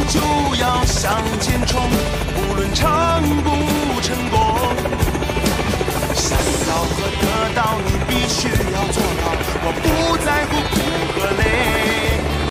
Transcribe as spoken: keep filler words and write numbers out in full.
就要向前冲，无论成不成功。